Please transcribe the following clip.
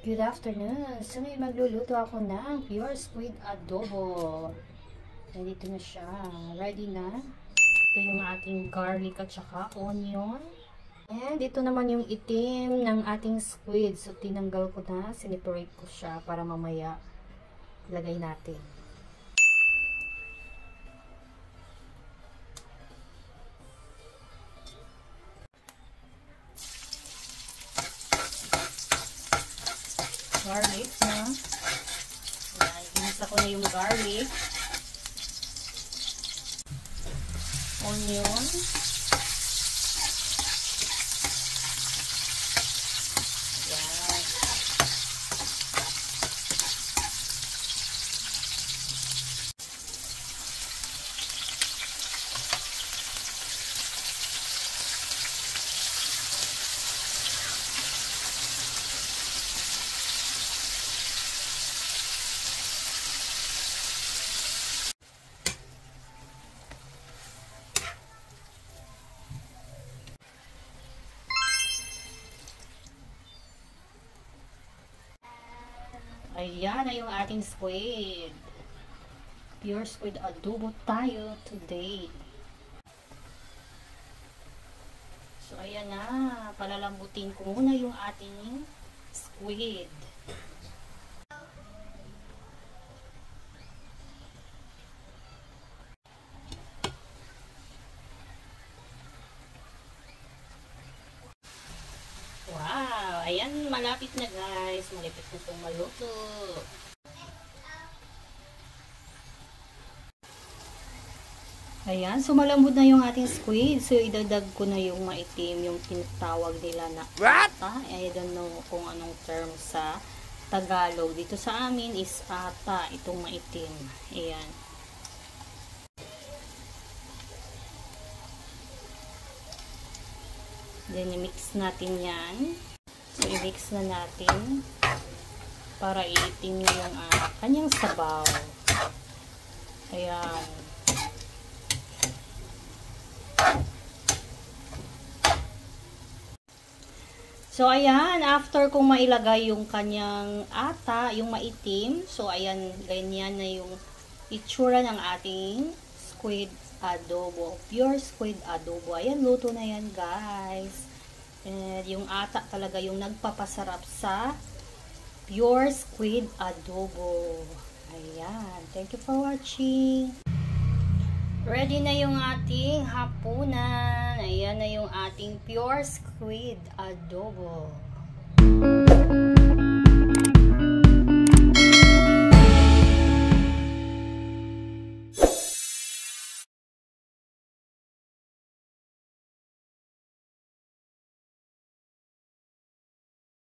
Good afternoon! So ngayon magluluto ako ng pure squid adobo. Nandito na siya. Ready na. Ito yung ating garlic at saka onion. And ito naman yung itim ng ating squid. So tinanggal ko na. Sineparate ko siya para mamaya lagay natin. Garlic na. Yan, inisa ko na yung garlic. Onion. Yan. Ayan na yung ating squid. Pure squid adobo tayo today. So ayan na, palalambutin ko muna yung ating squid. Wow! Ayan, malapit na guys. Malapit na itong maluto. Ayan, so malambot na yung ating squid. So idagdag ko na yung maitim, yung tinatawag nila na ata. I don't know kung anong term sa Tagalog. Dito sa amin is ata, itong maitim. Ayan. Then, i-mix natin yan. So, i-mix na natin para iitim yung kanyang sabaw. Ayan. So, ayan. After kong mailagay yung kanyang ata, yung maitim. So, ayan. Ganyan na yung itsura ng ating squid adobo. Pure squid adobo. Ayan, luto na yan, guys. And yung ata talaga yung nagpapasarap sa pure squid adobo. Ayan. Thank you for watching. Ready na yung ating hapunan. Ayan na yung ating pure squid adobo.